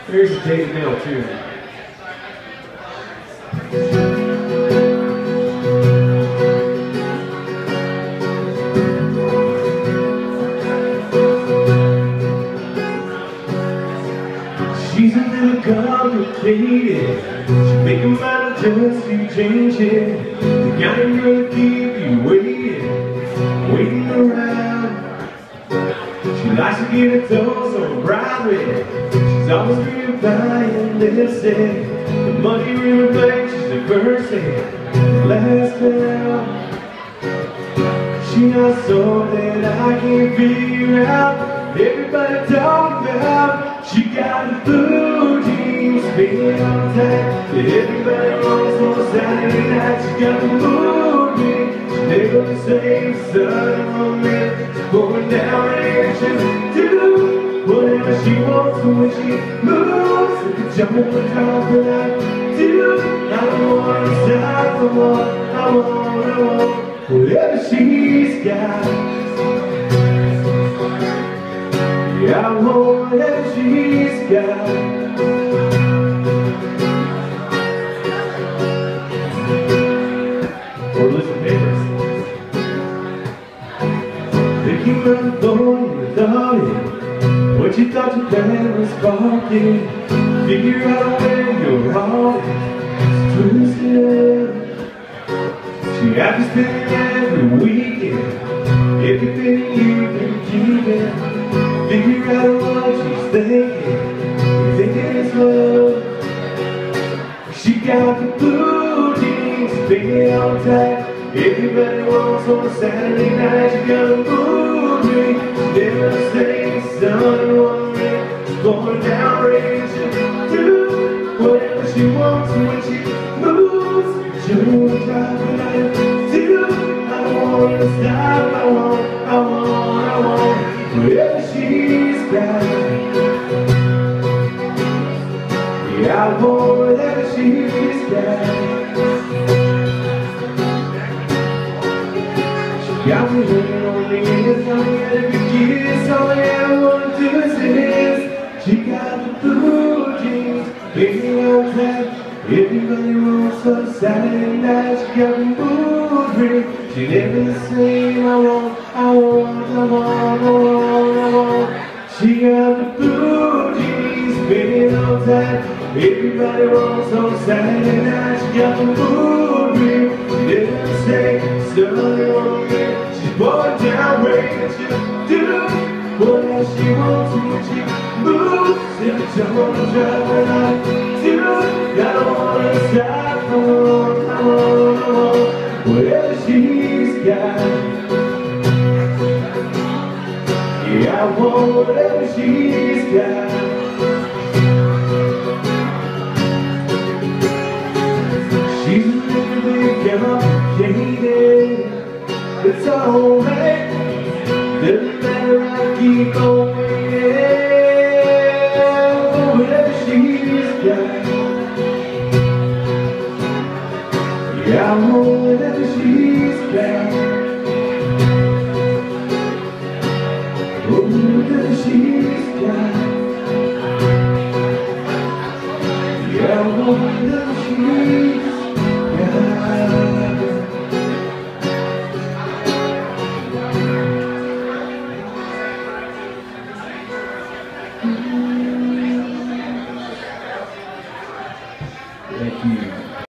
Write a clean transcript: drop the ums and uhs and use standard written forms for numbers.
Here's a Daily Mail too. She's a little complicated. She make a mind just to change it. The kind girl that keep you waiting around. She likes to get her toes on private. She's always replying lipstick. The money really makes she's the first thing. Last down. She knows something I can't figure out. Everybody talking about. She got the blue jeans, spinning on tight. Everybody wants on Saturday night. She got the mood ring. She never the same sun on me. She's going down rain. She'll do whatever she wants. And when she moves, she can jump on top and I do. I don't want to stop. I want whatever she's got. Yeah, I want whatever she's got. Or listen papers. They keep on going without it. What you thought your plan was sparking. Figure out where your heart is twisted. She has to spend every weekend. Everything you've been keeping. Figure out what she's thinking. Thinking it's love. She got the blue jeans, spinning on tight. Everybody wants on a Saturday night. She got a mood ring. She never stays sun one ring. She's going down rain. She'll do whatever she wants. And when she moves, she'll drive the night. I don't want to stop. I want whatever she's got. Yeah, I want whatever she's got. She got me laying on the edge, got me every kiss. All I ever want to do is this. She got the blue jeans, baby on tight. Everybody wants a Saturday night. She got the mood ring. She never the same. I want. She got the blue jeans, spinning on tight. Everybody wants on Saturday night. She got the mood ring. She never say sunny on me. She's pouring down rain and she'll do whatever she wants. And when she moves, she'll jump on the drive and I do. I don't wanna stop. I want whatever she's got. Yeah, I want whatever she's got. She's a little bit complicated. It's alright. Doesn't matter, I keep on waiting. Whatever she's got. Yeah, I want whatever she's got. Whatever she's got. Yeah, whatever she's got. Thank you.